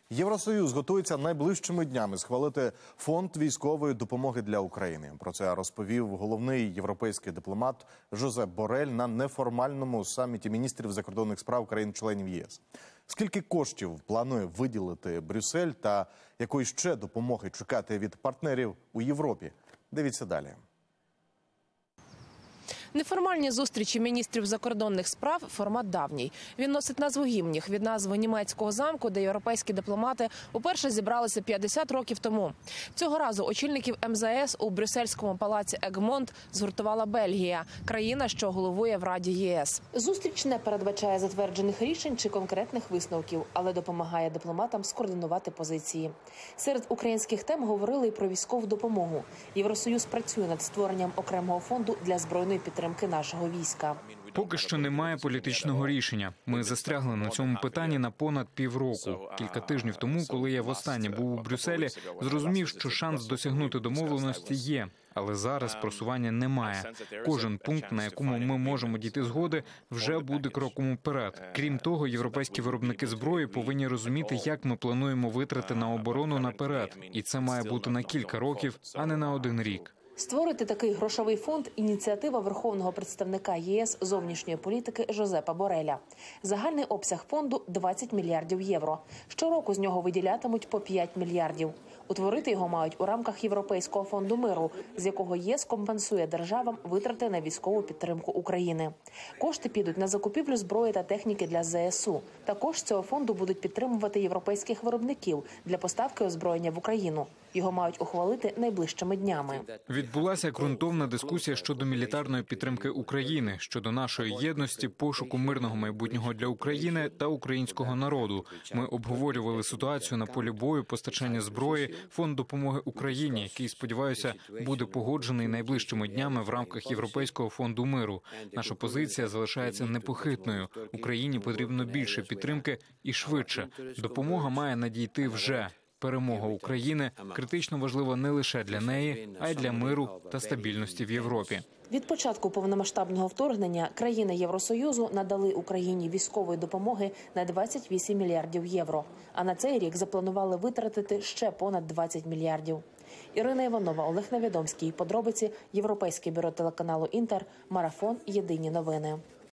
Євросоюз готується найближчими днями схвалити фонд військової допомоги для України. Про це розповів головний європейський дипломат Жозеп Борель на неформальному саміті міністрів закордонних справ країн-членів ЄС. Скільки коштів планує виділити Брюссель та якої ще допомоги чекати від партнерів у Європі? Дивіться далі. Неформальні зустрічі міністрів закордонних справ – формат давній. Він носить назву гімніх від назви німецького замку, де європейські дипломати уперше зібралися 50 років тому. Цього разу очільників МЗС у брюссельському палаці Егмонт згуртувала Бельгія – країна, що головує в Раді ЄС. Зустріч не передбачає затверджених рішень чи конкретних висновків, але допомагає дипломатам скоординувати позиції. Серед українських тем говорили і про військову допомогу. Євросоюз працює над створенням окремого фонду для збройної підтримки нашого війська. Поки що немає політичного рішення. Ми застрягли на цьому питанні на понад півроку. Кілька тижнів тому, коли я востаннє був у Брюсселі, зрозумів, що шанс досягнути домовленості є. Але зараз просування немає. Кожен пункт, на якому ми можемо дійти згоди, вже буде кроком уперед. Крім того, європейські виробники зброї повинні розуміти, як ми плануємо витрати на оборону наперед. І це має бути на кілька років, а не на один рік. Створити такий грошовий фонд – ініціатива Верховного представника ЄС зовнішньої політики Жозепа Бореля. Загальний обсяг фонду – 20 мільярдів євро. Щороку з нього виділятимуть по 5 мільярдів. Утворити його мають у рамках Європейського фонду миру, з якого ЄС компенсує державам витрати на військову підтримку України. Кошти підуть на закупівлю зброї та техніки для ЗСУ. Також з цього фонду будуть підтримувати європейських виробників для поставки озброєння в Україну. Його мають ухвалити найближчими днями. Відбулася ґрунтовна дискусія щодо мілітарної підтримки України, щодо нашої єдності, пошуку мирного майбутнього для України та українського народу. Ми обговорювали ситуацію на полі бою, постачання зброї, фонд допомоги Україні, який, сподіваюся, буде погоджений найближчими днями в рамках Європейського фонду миру. Наша позиція залишається непохитною. Україні потрібно більше підтримки і швидше. Допомога має надійти вже. Перемога України критично важлива не лише для неї, а й для миру та стабільності в Європі. Від початку повномасштабного вторгнення країни Євросоюзу надали Україні військової допомоги на 28 мільярдів євро. А на цей рік запланували витратити ще понад 20 мільярдів. Ірина Іванова, Олег Невідомський. Подробиці. Європейське бюро телеканалу «Інтер». Марафон. Єдині новини.